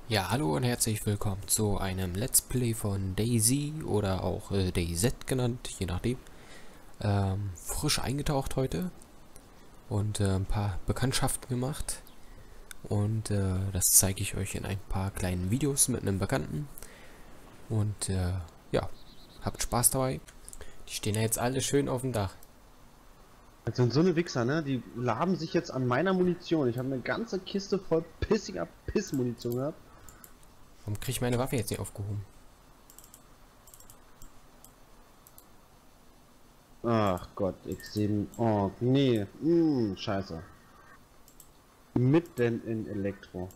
Ja, hallo und herzlich willkommen zu einem Let's Play von DayZ oder auch DayZ genannt, je nachdem. Frisch eingetaucht heute und ein paar Bekanntschaften gemacht. Und das zeige ich euch in ein paar kleinen Videos mit einem Bekannten. Und ja, habt Spaß dabei. Die stehen ja jetzt alle schön auf dem Dach. Das sind so eine Wichser, ne? Die laben sich jetzt an meiner Munition. Ich habe eine ganze Kiste voll pissiger Pissmunition gehabt. Warum kriege ich meine Waffe jetzt nicht aufgehoben? Ach Gott, X7. Oh, nee. Scheiße. Mitten in Elektro.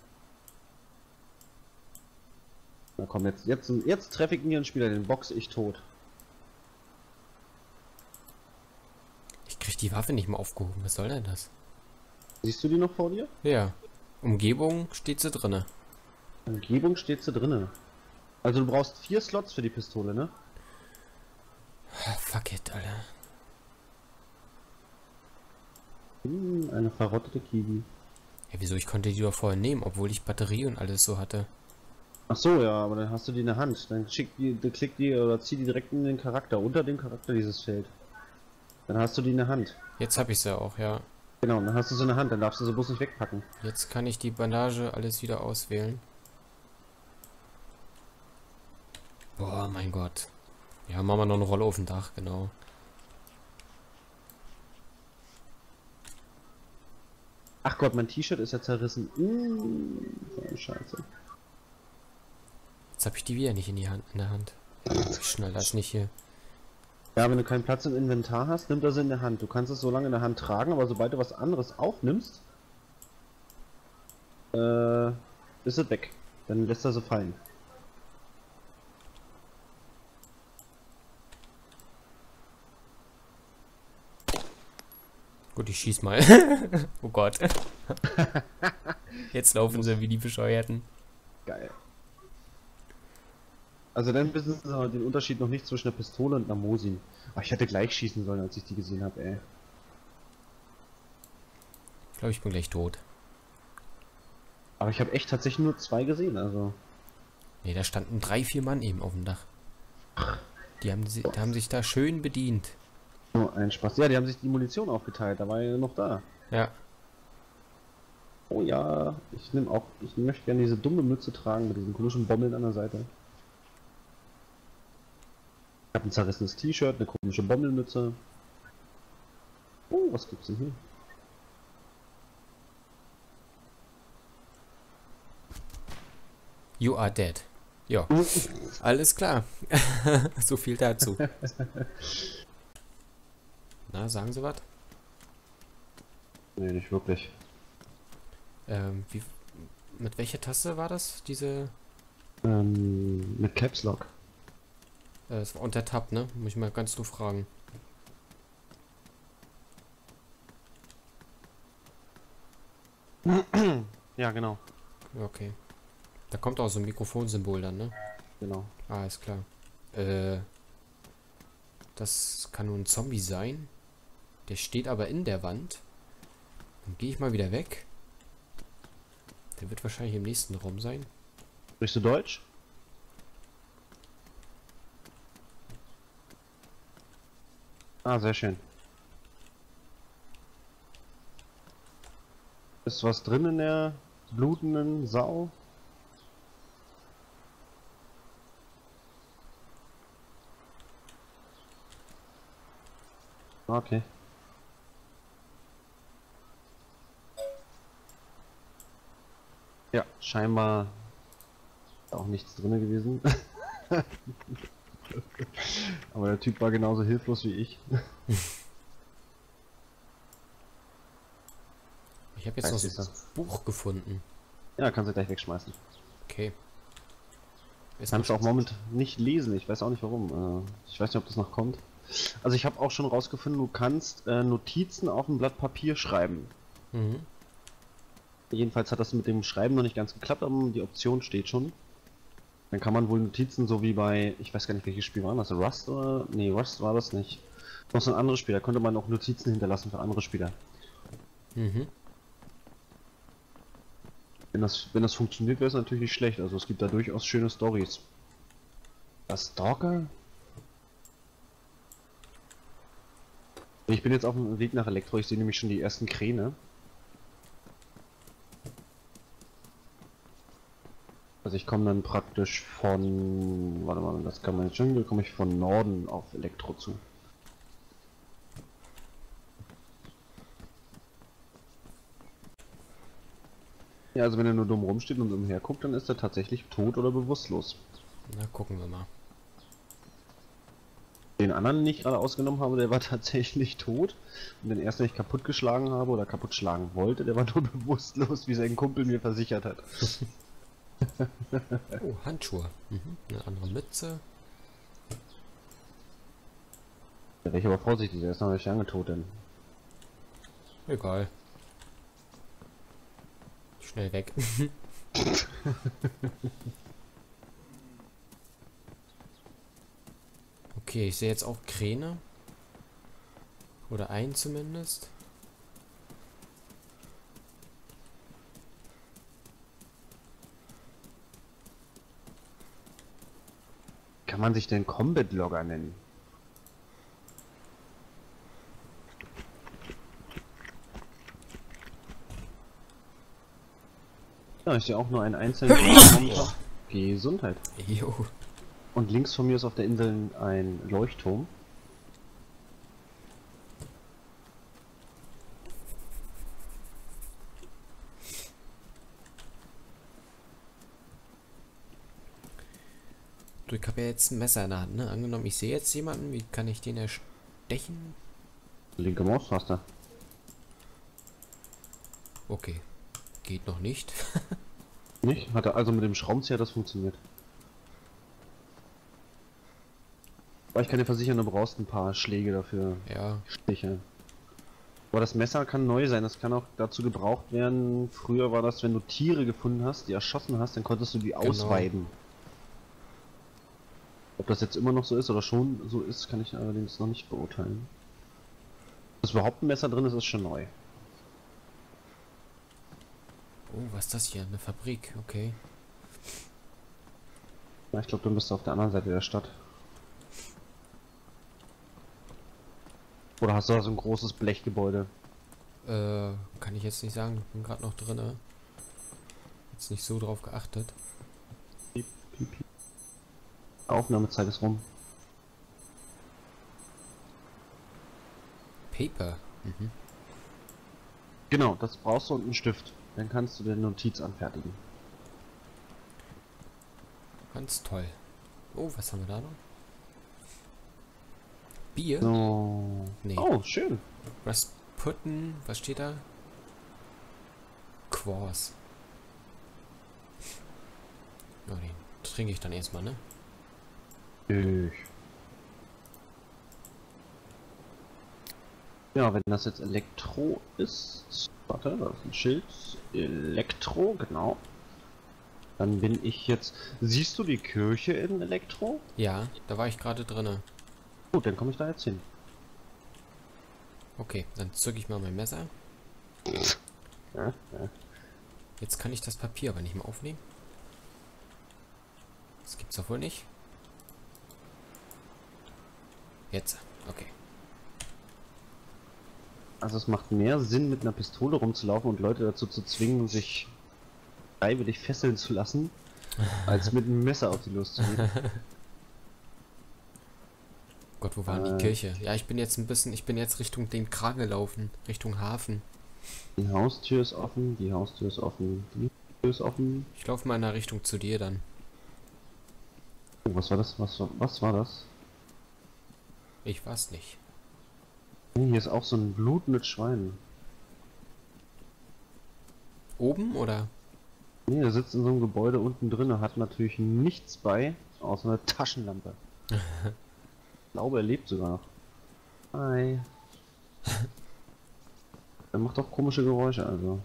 Na komm, jetzt treffe ich ihren Spieler, den boxe ich tot. Ich kriege die Waffe nicht mehr aufgehoben. Was soll denn das? Siehst du die noch vor dir? Ja, Umgebung steht sie drinne. Umgebung steht sie drinne. Also du brauchst 4 Slots für die Pistole, ne? Ah, fuck it, Alter. Eine verrottete Kiwi. Ja, wieso? Ich konnte die doch vorher nehmen, obwohl ich Batterie und alles so hatte. Ach so, ja, aber dann hast du die in der Hand. Dann klick die oder zieh die direkt in den Charakter, unter dem Charakter dieses Feld. Dann hast du die in der Hand. Jetzt habe ich sie auch, ja. Genau, dann hast du sie in der Hand, dann darfst du sie bloß nicht wegpacken. Jetzt kann ich die Bandage alles wieder auswählen. Boah, mein Gott. Ja, machen wir noch eine Rolle auf dem Dach, genau. Ach Gott, mein T-Shirt ist ja zerrissen. So eine Scheiße. Jetzt habe ich die wieder nicht in der Hand. Ich schnall das nicht hier. Ja, wenn du keinen Platz im Inventar hast, nimm das in der Hand. Du kannst es so lange in der Hand tragen, aber sobald du was anderes aufnimmst, ist es weg. Dann lässt er sie fallen. Gut, ich schieß mal. Oh Gott. Jetzt laufen sie wie die Bescheuerten. Geil. Also dann wissen sie aber den Unterschied noch nicht zwischen einer Pistole und einer Mosin. Ach, ich hätte gleich schießen sollen, als ich die gesehen habe, ey. Ich glaube, ich bin gleich tot. Aber ich habe echt tatsächlich nur 2 gesehen, also. Ne, da standen 3, 4 Mann eben auf dem Dach. Die haben sich da schön bedient. Nur ein Spaß. Ja, die haben sich die Munition aufgeteilt, da war ja noch da. Ja. Oh ja, ich möchte gerne diese dumme Mütze tragen mit diesen komischen Bommeln an der Seite. Ich habe ein zerrissenes T-Shirt, eine komische Bommelmütze. Oh, was gibt's denn hier? You are dead. Ja. Alles klar. So viel dazu. Na, sagen Sie was? Nee, nicht wirklich. Wie, mit welcher Taste war das? Diese. Mit Caps Lock. Es war unter Tab, ne? Muss ich mal ganz doof fragen. Ja, genau. Okay. Da kommt auch so ein Mikrofonsymbol dann, ne? Genau. Ah, ist klar. Das kann nur ein Zombie sein. Der steht aber in der Wand. Dann gehe ich mal wieder weg. Der wird wahrscheinlich im nächsten Raum sein. Sprichst du Deutsch? Ah, sehr schön. Ist was drin in der blutenden Sau? Okay. Ja, scheinbar auch nichts drin gewesen. Aber der Typ war genauso hilflos wie ich. Ich habe jetzt noch so ein Buch gefunden. Ja, kannst du gleich wegschmeißen. Okay. Ist Kannst noch du auch momentan nicht lesen, ich weiß auch nicht warum. Ich weiß nicht, ob das noch kommt. Also ich habe auch schon rausgefunden, du kannst Notizen auf ein Blatt Papier schreiben. Mhm. Jedenfalls hat das mit dem Schreiben noch nicht ganz geklappt, aber die Option steht schon. Dann kann man wohl Notizen so wie bei, ich weiß gar nicht welches Spiel war das, Rust oder? Nee, Rust war das nicht. Noch so ein anderes Spiel, da konnte man auch Notizen hinterlassen für andere Spieler. Mhm. Wenn das funktioniert, wäre es natürlich nicht schlecht. Also es gibt da durchaus schöne Stories. Das Stalker? Ich bin jetzt auf dem Weg nach Elektro, ich sehe nämlich schon die ersten Kräne. Also ich komme dann praktisch von... Warte mal, das kann man jetzt schon, komme ich von Norden auf Elektro zu. Ja, also wenn er nur dumm rumsteht und umherguckt, dann ist er tatsächlich tot oder bewusstlos. Na, gucken wir mal. Den anderen, den ich gerade ausgenommen habe, der war tatsächlich tot. Und den ersten, den ich kaputtgeschlagen habe oder kaputt schlagen wollte, der war nur bewusstlos, wie sein Kumpel mir versichert hat. Oh, Handschuhe. Eine andere Mütze. Da wäre ich aber vorsichtig, der ist noch nicht lange tot, denn. Egal. Schnell weg. Okay, ich sehe jetzt auch Kräne. Oder einen zumindest. Kann man sich denn Combat Logger nennen? Ja, ich sehe auch nur einen einzelnen Monitor. Gesundheit. Jo. Und links von mir ist auf der Insel ein Leuchtturm. Du, ich habe ja jetzt ein Messer in der Hand, ne? Angenommen, ich sehe jetzt jemanden, wie kann ich den erstechen? Linke Maustaste. Okay. Geht noch nicht. Nicht? Hat er also mit dem Schraubenzieher das funktioniert? Aber ich kann dir versichern, du brauchst ein paar Schläge dafür. Ja. Stiche. Aber das Messer kann neu sein, das kann auch dazu gebraucht werden. Früher war das, wenn du Tiere gefunden hast, die erschossen hast, dann konntest du die ausweiden. Ob das jetzt immer noch so ist oder schon so ist, kann ich allerdings noch nicht beurteilen. Dass überhaupt ein Messer drin ist, ist schon neu. Oh, was ist das hier? Eine Fabrik, okay. Ja, ich glaube, du bist auf der anderen Seite der Stadt. Oder hast du da so ein großes Blechgebäude? Kann ich jetzt nicht sagen. Bin gerade noch drinne. Jetzt nicht so drauf geachtet. Piep, piep, piep. Aufnahmezeit ist rum. Paper. Mhm. Genau, das brauchst du und einen Stift. Dann kannst du den Notiz anfertigen. Ganz toll. Oh, was haben wir da noch? Bier? So. Nee. Oh, schön. Rasputin, was steht da? Quars. Ja, den trinke ich dann erstmal, ne? Ja, wenn das jetzt Elektro ist. Warte, da ist ein Schild. Elektro, genau. Dann bin ich jetzt. Siehst du die Kirche in Elektro? Ja, da war ich gerade drinne. Gut, dann komme ich da jetzt hin. Okay, dann zücke ich mal mein Messer. Ja, ja. Jetzt kann ich das Papier aber nicht mehr aufnehmen. Das gibt's doch wohl nicht. Jetzt, okay. Also es macht mehr Sinn, mit einer Pistole rumzulaufen und Leute dazu zu zwingen, sich freiwillig fesseln zu lassen, als mit einem Messer auf die loszugehen. Gott, wo war die Kirche? Ja, ich bin jetzt Richtung den Kran gelaufen, Richtung Hafen. Die Haustür ist offen, die Haustür ist offen, die Tür ist offen. Ich laufe mal in der Richtung zu dir dann. Oh, was war das? Was war das? Ich weiß nicht. Oh, hier ist auch so ein blutendes Schwein. Oben oder? Nee, der sitzt in so einem Gebäude unten drin, hat natürlich nichts bei, außer eine Taschenlampe. Ich glaube, er lebt sogar noch. Hi. Er macht doch komische Geräusche, also.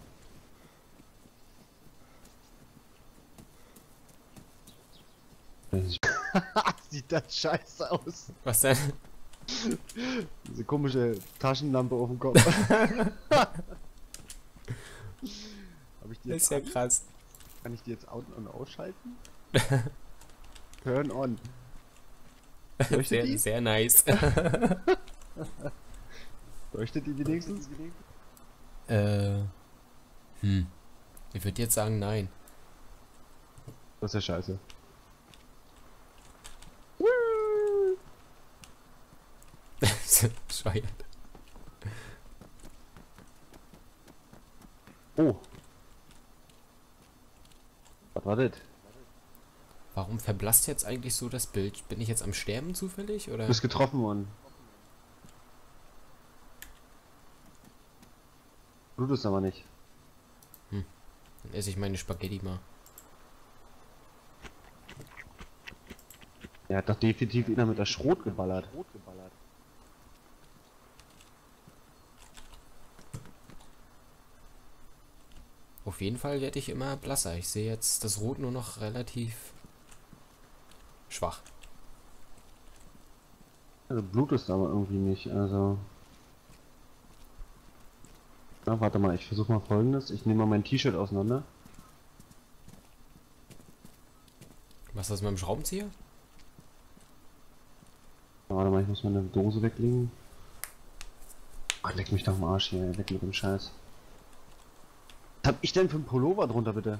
Sieht das scheiße aus. Was denn? Diese komische Taschenlampe auf dem Kopf. Hab ich die Das ist jetzt ja krass. Kann ich die jetzt out und ausschalten? Turn on. Leuchtet die? Sehr nice. Leuchtet die wenigstens? Ich würde jetzt sagen, nein. Das ist ja scheiße. Bescheuert. Oh. Was war das? Warum verblasst jetzt eigentlich so das Bild? Bin ich jetzt am Sterben zufällig, oder? Du bist getroffen worden. Blutest aber nicht. Dann esse ich meine Spaghetti mal. Er hat doch definitiv wieder mit der Schrot geballert. Auf jeden Fall werde ich immer blasser. Ich sehe jetzt das Rot nur noch relativ schwach. Also blutest aber irgendwie nicht, also... Na, warte mal, ich versuche mal Folgendes. Ich nehme mal mein T-Shirt auseinander. Was ist das mit dem Schraubenzieher? Warte mal, ich muss meine Dose weglegen. Ach, leck mich doch am Arsch hier, weg mit dem Scheiß. Was hab ich denn für einen Pullover drunter, bitte?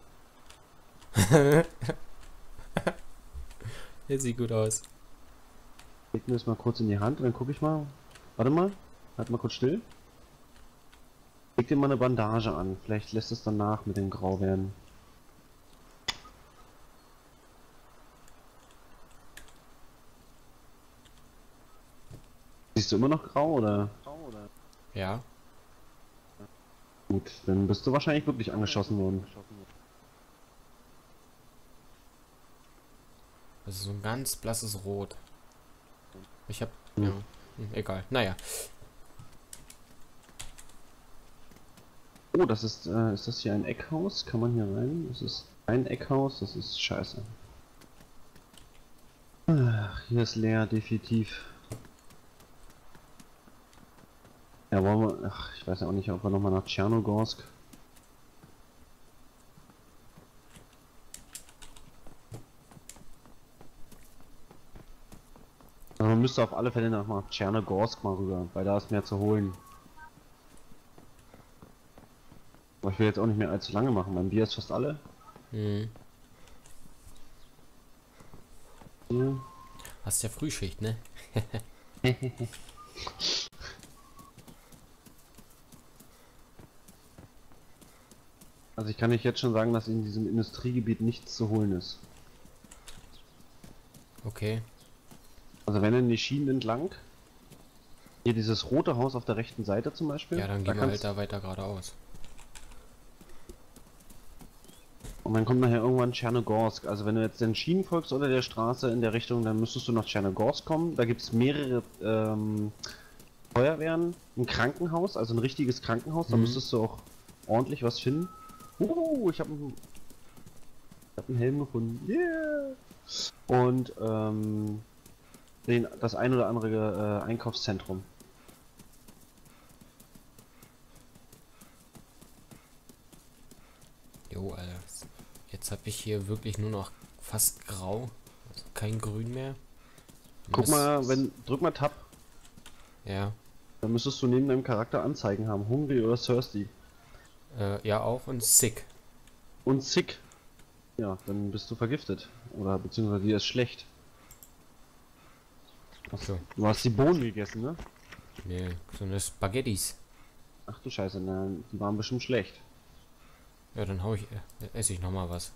Der sieht gut aus. Leg mir das mal kurz in die Hand und dann gucke ich mal. Warte mal, halt mal kurz still. Leg dir mal eine Bandage an, vielleicht lässt es danach mit dem Grau werden. Siehst du immer noch grau oder? Ja. Gut, dann bist du wahrscheinlich wirklich angeschossen worden. Das ist so ein ganz blasses Rot. Ich hab... Hm. Ja. Egal. Naja. Oh, das ist das hier ein Eckhaus? Kann man hier rein? Das ist ein Eckhaus, das ist scheiße. Ach, hier ist leer, definitiv. Ja, wollen wir... Ach, ich weiß ja auch nicht, ob wir nochmal nach Tschernogorsk. Also man müsste auf alle Fälle nach Tschernogorsk mal rüber, weil da ist mehr zu holen. Aber ich will jetzt auch nicht mehr allzu lange machen, mein Bier ist fast alle. Hm. Hier. Hast ja Frühschicht, ne? Also ich kann euch jetzt schon sagen, dass in diesem Industriegebiet nichts zu holen ist. Okay. Also wenn in die Schienen entlang, hier dieses rote Haus auf der rechten Seite zum Beispiel. Ja, dann da gehen wir halt kannst- da weiter geradeaus. Und dann kommt nachher irgendwann Tschernogorsk. Also wenn du jetzt den Schienen folgst oder der Straße in der Richtung, dann müsstest du nach Tschernogorsk kommen. Da gibt es mehrere Feuerwehren, ein Krankenhaus, also ein richtiges Krankenhaus. Da Mhm. müsstest du auch ordentlich was finden. Ich habe einen Helm gefunden. Yeah! Und das ein oder andere Einkaufszentrum. Jo, Alter. Jetzt habe ich hier wirklich nur noch fast grau. Also kein Grün mehr. Guck mal, drück mal Tab, Ja. dann müsstest du neben deinem Charakter Anzeigen haben. Hungry oder Thirsty. Ja, auch und sick. Und sick. Ja, dann bist du vergiftet. Oder beziehungsweise dir ist schlecht. Achso. Du hast die Bohnen gegessen, ne? Nee, so eine Spaghettis. Ach du Scheiße, na, die waren bestimmt schlecht. Ja, dann esse ich noch mal was.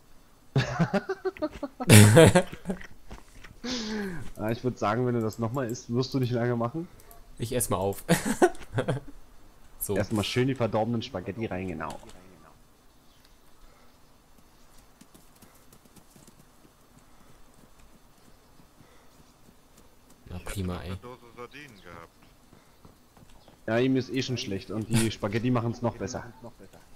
Ich würde sagen, wenn du das nochmal isst, wirst du nicht lange machen. Ich esse mal auf. So. Erstmal schön die verdorbenen Spaghetti rein, genau. Na prima, ey. Eine Dose Sardinen gehabt. Ja, ihm ist eh schon schlecht und die Spaghetti machen es noch besser. Na,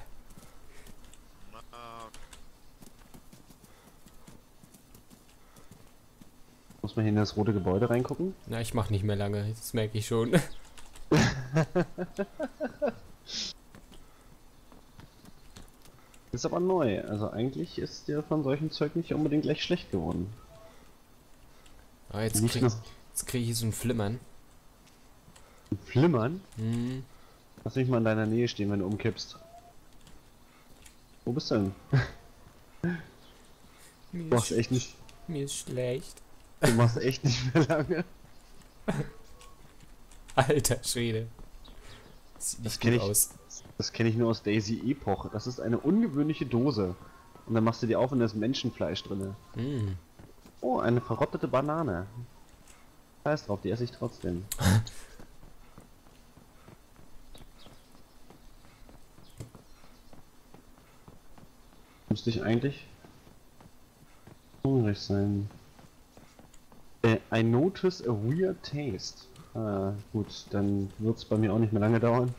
Muss man hier in das rote Gebäude reingucken? Na, ich mach nicht mehr lange, das merke ich schon. Ist aber neu. Also eigentlich ist der von solchem Zeug nicht unbedingt gleich schlecht geworden. Ah, jetzt Nicht noch krieg ich so ein Flimmern. Flimmern. Hm, Lass mich mal in deiner Nähe stehen, wenn du umkippst. Wo bist du denn? Du machst echt nicht. mir ist schlecht. Du machst echt nicht mehr lange. Alter Schwede. Sieht Das nicht kenne gut ich. aus. Das kenne ich nur aus Daisy Epoch. Das ist eine ungewöhnliche Dose. Und dann machst du die auf und da ist Menschenfleisch drin. Hm. Oh, eine verrottete Banane. Scheiß drauf, die esse ich trotzdem. Müsste ich eigentlich hungrig sein. I notice a weird taste. Ah, gut, dann wird es bei mir auch nicht mehr lange dauern.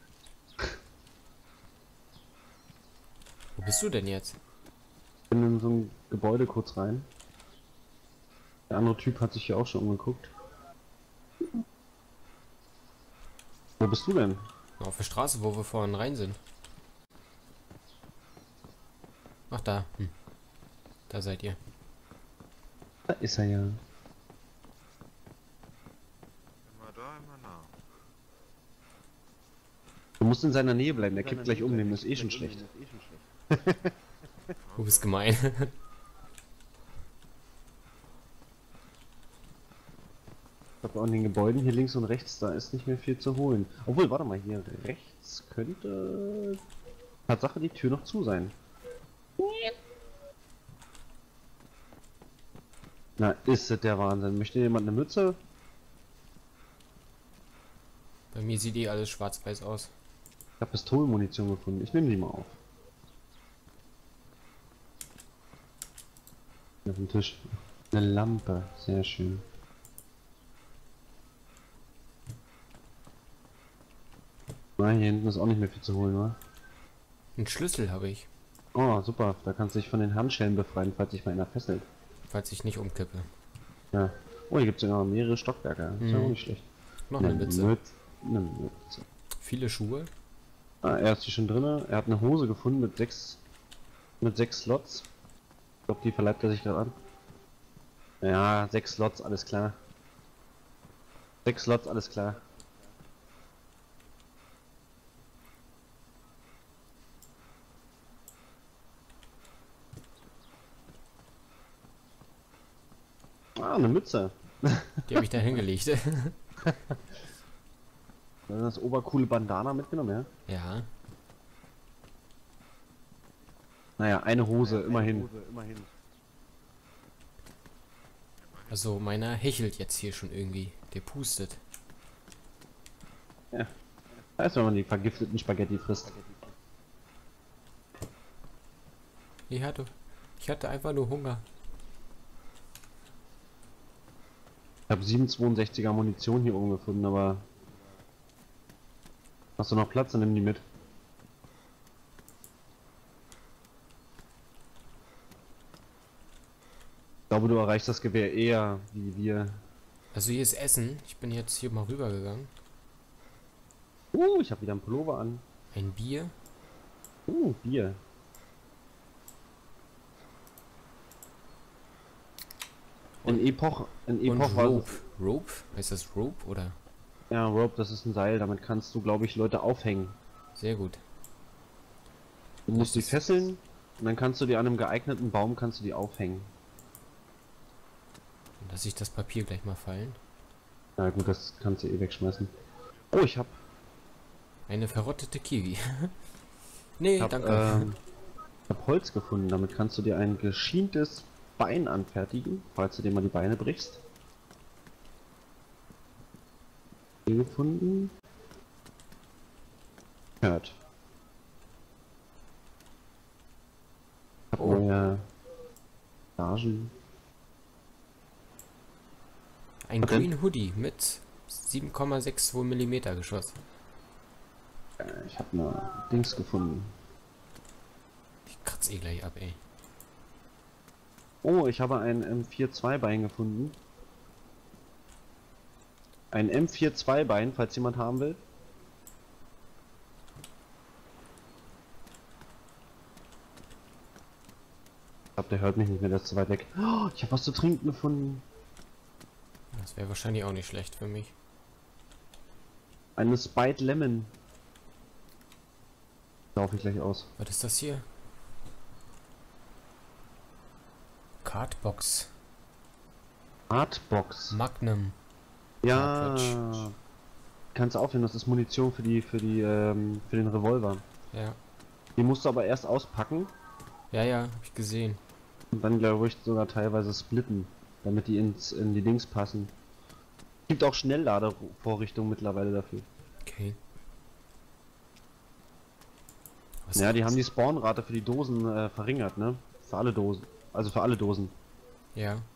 Wo bist du denn jetzt? Ich bin in so ein Gebäude kurz rein. Der andere Typ hat sich hier auch schon umgeguckt. Wo bist du denn? Auf der Straße, wo wir vorhin rein sind. Ach, da. Hm. Da seid ihr. Da ist er ja. Immer da, immer nah. Du musst in seiner Nähe bleiben, der kippt gleich um, dem ist eh schon schlecht. Du bist gemein. Ich glaube, an den Gebäuden hier links und rechts, da ist nicht mehr viel zu holen. Obwohl, warte mal, hier rechts könnte Tatsache die Tür noch zu sein. Na, ist das der Wahnsinn. Möchte jemand eine Mütze? Bei mir sieht eh alles schwarz-weiß aus. Ich habe Pistolenmunition gefunden. Ich nehme die mal auf. Auf dem Tisch. Eine Lampe. Sehr schön. Na, hier hinten ist auch nicht mehr viel zu holen, wa? Einen Schlüssel habe ich, Oh, super. Da kannst du dich von den Handschellen befreien, falls sich mal einer fesselt. falls ich nicht umkippe. Ja. Oh, hier gibt es ja noch mehrere Stockwerke. Ist ja auch nicht schlecht. Noch eine Mütze. Eine Mütze. Viele Schuhe. Ah, er ist hier schon drin. Er hat eine Hose gefunden mit sechs Slots. Ich glaube, die verleibt er sich gerade an. Ja, 6 Slots, alles klar. 6 Slots, alles klar. Ah, eine Mütze. Die habe ich da hingelegt. Dann das obercoole Bandana mitgenommen, ja? Ja. Naja, eine Hose, immerhin. Also meiner hechelt jetzt hier schon irgendwie. Der pustet. Ja. Heißt, wenn man die vergifteten Spaghetti frisst. Ich hatte einfach nur Hunger. Ich habe 7,62er Munition hier oben gefunden, aber... Hast du noch Platz? Dann nimm die mit. Ich glaube, du erreichst das Gewehr eher, wie wir... Also hier ist Essen. Ich bin jetzt hier mal rübergegangen. Ich habe wieder einen Pullover an. Ein Bier. Bier. In Epoch Und war Rope. Rope? Heißt das Rope oder? ja, Rope, das ist ein Seil, damit kannst du, glaube ich, Leute aufhängen. Sehr gut. Du musst die ist- fesseln und dann kannst du die an einem geeigneten Baum kannst du die aufhängen. Dann lasse ich das Papier gleich mal fallen. Na gut, das kannst du eh wegschmeißen. Oh, ich Eine verrottete Kiwi. Nee, hab, danke. ich hab Holz gefunden, damit kannst du dir ein geschientes Bein anfertigen, falls du dir mal die Beine brichst. Hier gefunden. Hört. Hab Oh. neue Chargen. Ein was denn? Green Hoodie mit 7,62 mm Geschoss. Ich habe eine Dings gefunden. Ich kratze eh gleich ab, ey. Oh, ich habe ein M42 Bein gefunden. Ein M42 Bein, falls jemand haben will. glaube, der hört mich nicht mehr, der ist zu weit weg. Oh, ich habe was zu trinken gefunden. Das wäre wahrscheinlich auch nicht schlecht für mich. Eine Spite Lemon. Laufe ich gleich aus. Was ist das hier? Cardbox. Artbox. Magnum. Ja. Cartridge. Kannst du aufhören, das ist Munition für den Revolver. Ja. Die musst du aber erst auspacken Ja, ja, hab ich gesehen. und dann glaube ich sogar teilweise splitten, damit die in die Dings passen. Gibt auch Schnellladevorrichtungen mittlerweile dafür. Okay. Was Ja, die haben die Spawnrate für die Dosen verringert, ne? Für alle Dosen. Also für alle Dosen. Ja. Hier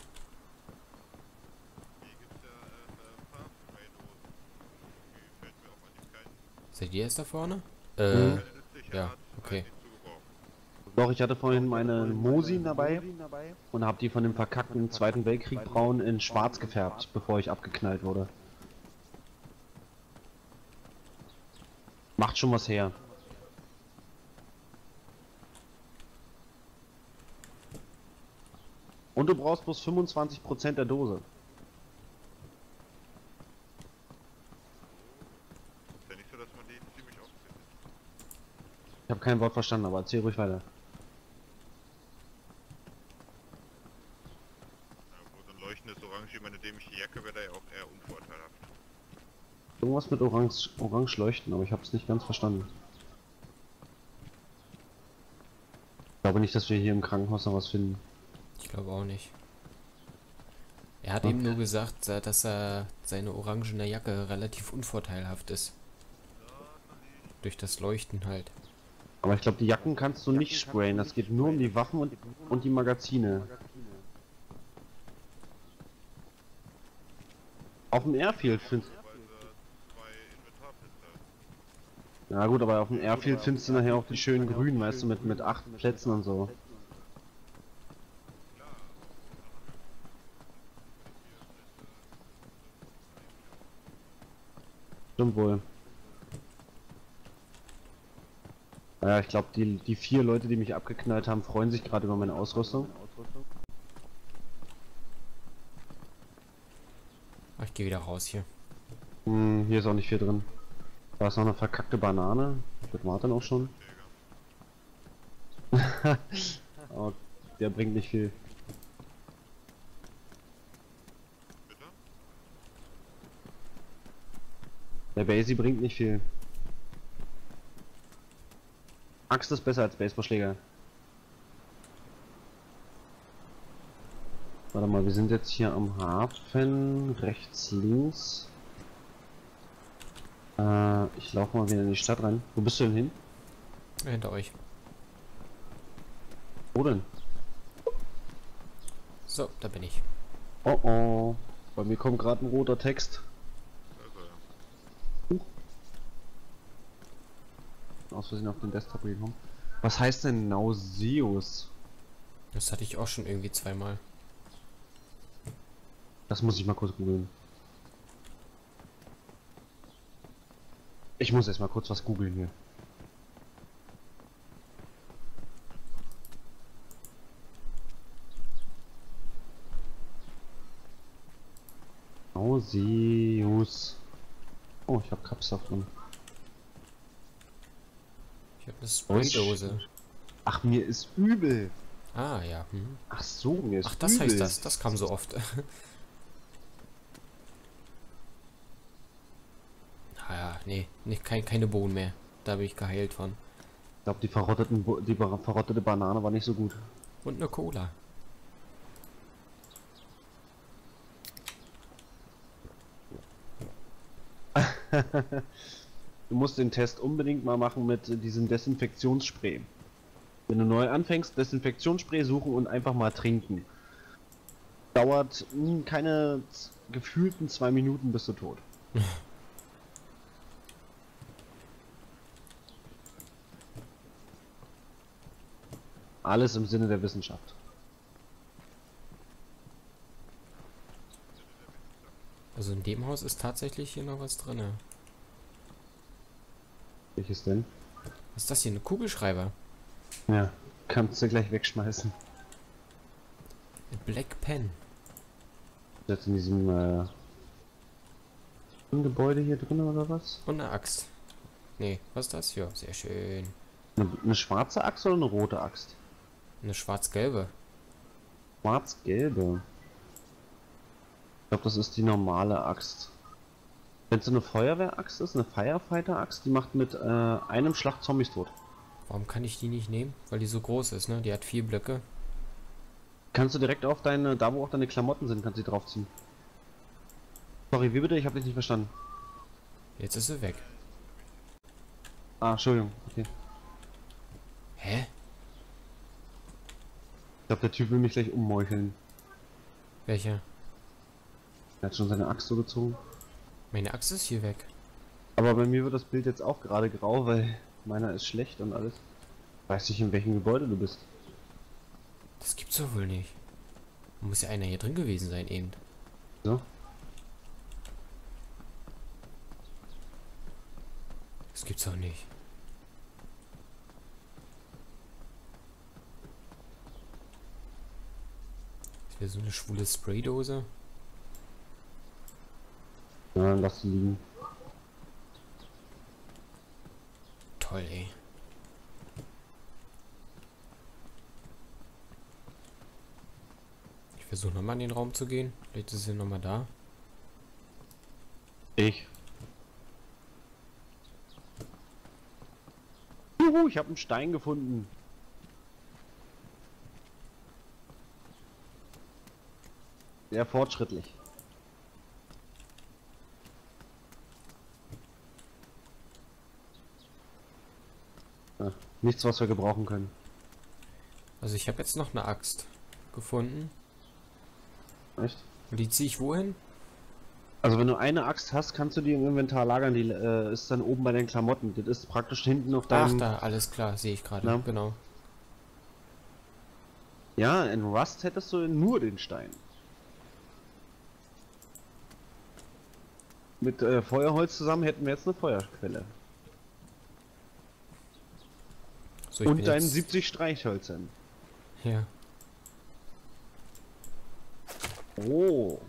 gibt's ja Farbspray-Dosen. Die fällt mir auch an die keinen. Seid ihr jetzt da vorne? Mhm. Keine nützliche ja, Art, okay. nicht zu gebrauchen. Doch, ich hatte vorhin meine Mosin dabei und habe die von dem verkackten Zweiten Weltkrieg braun in schwarz gefärbt, bevor ich abgeknallt wurde. Macht schon was her. Und du brauchst bloß 25% der Dose. Ist ja nicht so, dass man die ziemlich oft findet. Ich habe kein Wort verstanden, aber erzähl ruhig weiter. Ja, wo so ein leuchtendes Orange wie meine dämliche Jacke wäre da ja auch eher unvorteilhaft. Irgendwas mit Orange leuchten, aber ich habe es nicht ganz verstanden. Ich glaube nicht, dass wir hier im Krankenhaus noch was finden. Ich glaube auch nicht. Er hat Okay. eben nur gesagt, dass seine orangene Jacke relativ unvorteilhaft ist. Durch das Leuchten halt. Aber ich glaube, die Jacken kannst du nicht sprayen. Das geht nur um die Waffen und die Magazine. Auf dem Airfield findest Weil sie zwei Inventarplätze. Ja gut, aber auf dem Airfield findest du nachher auch die schönen grünen, weißt du, mit 8 Plätzen und so. Stimmt wohl. Naja, ich glaube, die 4 Leute, die mich abgeknallt haben, freuen sich gerade über meine Ausrüstung. Ach, ich gehe wieder raus hier. Hier ist auch nicht viel drin. Da ist noch eine verkackte Banane. Das war dann auch schon. Oh, der bringt nicht viel. Bitte? Der Basie bringt nicht viel. Axt ist besser als Baseballschläger. Warte mal, wir sind jetzt hier am Hafen, rechts, links. Ich laufe mal wieder in die Stadt rein. Wo bist du denn hin? Hinter euch. Wo denn? So, da bin ich. Oh oh, bei mir kommt gerade ein roter Text. Also, Aus Versehen auf den Desktop gekommen. Was heißt denn Nauseus? Das hatte ich auch schon irgendwie zweimal. Das muss ich mal kurz googeln. Ich muss erst mal kurz was googeln hier. Nauseus. Oh, ich habe Kapsaft drin. Ich habe eine Spraydose. Ach, mir ist übel. Ah, ja. Ach so, mir ist Ach, das übel. heißt das. Das kam so oft. Ah ja, nee, keine Bohnen mehr. Da bin ich geheilt von. Ich glaube, die verrottete Banane war nicht so gut. Und eine Cola. Du musst den Test unbedingt mal machen mit diesem Desinfektionsspray. Wenn du neu anfängst, Desinfektionsspray suchen und einfach mal trinken. Dauert keine gefühlten 2 Minuten, bist du tot. Alles im Sinne der Wissenschaft. Also in dem Haus ist tatsächlich hier noch was drin. Welches denn? Was ist das hier? Ein Kugelschreiber? Ja, kannst du gleich wegschmeißen. Black Pen. Jetzt in diesem Gebäude hier drin oder was? Und eine Axt. Nee, was ist das? Ja, sehr schön. Eine schwarze Axt oder eine rote Axt? Eine schwarz-gelbe. Schwarz-gelbe. Ich glaube, das ist die normale Axt. Wenn es so eine Feuerwehraxt ist, eine Firefighter-Axt, die macht mit einem Schlag Zombies tot. Warum kann ich die nicht nehmen? Weil die so groß ist, ne? Die hat 4 Blöcke. Kannst du direkt auf deine, da wo auch deine Klamotten sind, kannst du die draufziehen. Sorry, wie bitte? Ich habe dich nicht verstanden. Jetzt ist sie weg. Ah, Entschuldigung. Okay. Hä? Ich glaube, der Typ will mich gleich ummeucheln. Welcher? Er hat schon seine Axt so gezogen. Meine Axt ist hier weg. Aber bei mir wird das Bild jetzt auch gerade grau, weil meiner ist schlecht und alles. Weiß nicht, in welchem Gebäude du bist. Das gibt's doch wohl nicht. Muss ja einer hier drin gewesen sein eben. So? Das gibt's doch nicht. Das wäre so eine schwule Spraydose. Ja, dann lass sie liegen. Toll, ey. Ich versuche nochmal in den Raum zu gehen. Vielleicht ist sie nochmal da. Ich. Juhu, ich habe einen Stein gefunden. Sehr fortschrittlich. Ja, nichts, was wir gebrauchen können. Also ich habe jetzt noch eine Axt gefunden. Echt? Und die ziehe ich wohin? Also wenn du eine Axt hast, kannst du die im Inventar lagern. Die ist dann oben bei den Klamotten. Das ist praktisch hinten auf Ach, deinem... da, alles klar, sehe ich gerade. Ja. Genau. Ja, in Rust hättest du nur den Stein. Mit Feuerholz zusammen hätten wir jetzt eine Feuerquelle. So, ich Und bin deinen jetzt... 70 Streichhölzern. Ja. Oh.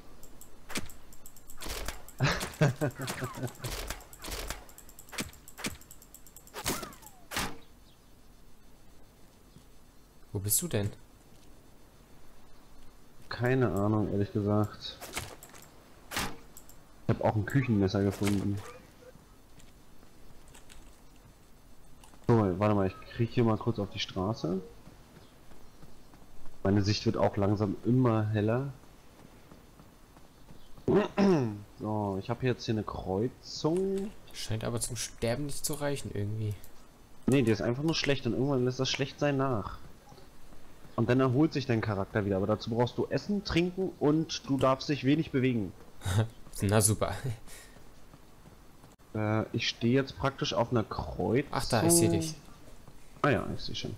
Wo bist du denn? Keine Ahnung, ehrlich gesagt. Ich habe auch ein Küchenmesser gefunden. So, warte mal, ich kriege hier mal kurz auf die Straße. Meine Sicht wird auch langsam immer heller. So, ich habe jetzt hier eine Kreuzung. Scheint aber zum Sterben nicht zu reichen irgendwie. Ne, die ist einfach nur schlecht und irgendwann lässt das Schlechtsein nach. Und dann erholt sich dein Charakter wieder, aber dazu brauchst du Essen, Trinken und du darfst dich wenig bewegen. Na super. Ich stehe jetzt praktisch auf einer Kreuzung. Ach da, ich sehe dich. Ah ja, ich sehe schon.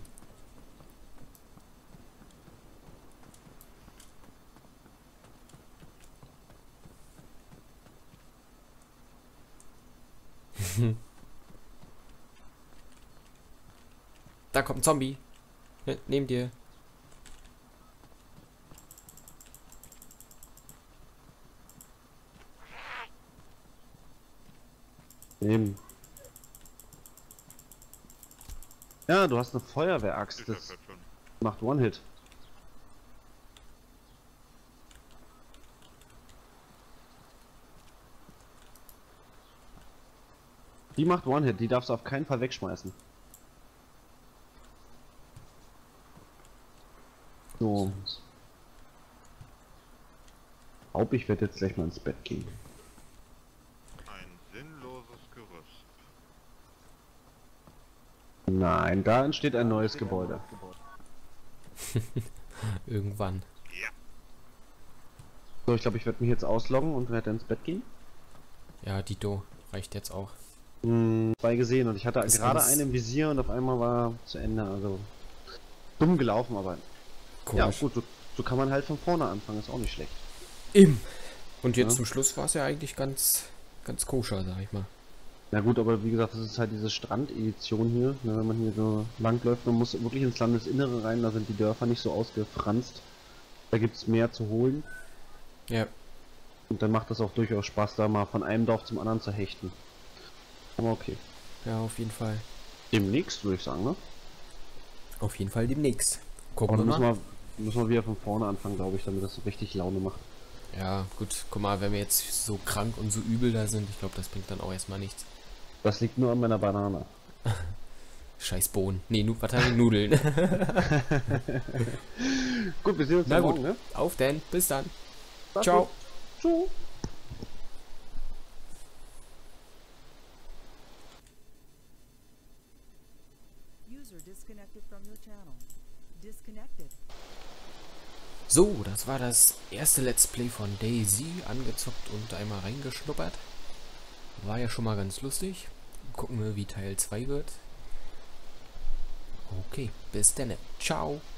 Da kommt ein Zombie. Neben dir. Eben. Ja, du hast eine Feuerwehraxt, Ist das das halt schon. macht One-Hit. Die macht One-Hit, die darfst du auf keinen Fall wegschmeißen. So. Ich werde jetzt gleich mal ins Bett gehen. Ein sinnloses Gerüst. Nein, da entsteht ein neues Gebäude. Irgendwann. Ja. So, ich glaube, ich werde mich jetzt ausloggen und werde ins Bett gehen. Ja, Dito. Reicht jetzt auch. Zwei gesehen und ich hatte Das gerade ist- einen im Visier und auf einmal war zu Ende. Also dumm gelaufen, aber ja Komisch. gut, so kann man halt von vorne anfangen, ist auch nicht schlecht. Im. Und jetzt Ja. zum Schluss war es ja eigentlich ganz koscher, sag ich mal. Na gut, aber wie gesagt, das ist halt diese Strandedition hier. Ne, wenn man hier so langläuft, man muss wirklich ins Landesinnere rein, da sind die Dörfer nicht so ausgefranst. Da gibt es mehr zu holen. Ja, Und dann macht das auch durchaus Spaß, da mal von einem Dorf zum anderen zu hechten. Aber okay. ja, auf jeden Fall. Demnächst würde ich sagen, ne? Auf jeden Fall demnächst. Gucken Aber wir dann mal. müssen wir wieder von vorne anfangen, glaube ich, damit das so richtig Laune macht. Ja, gut, guck mal, wenn wir jetzt so krank und so übel da sind, ich glaube, das bringt dann auch erstmal nichts. Das liegt nur an meiner Banane. Scheiß Bohnen. Nee, was haben wir? Nudeln. Gut, wir sehen uns Na dann gut, morgen, ne? auf denn, bis dann. Mach's Ciao. gut. Tschüss. User disconnected from your channel. Disconnected. So, das war das erste Let's Play von Daisy, angezockt und einmal reingeschnuppert. War ja schon mal ganz lustig. Gucken wir, wie Teil 2 wird. Okay, bis dann. Ciao.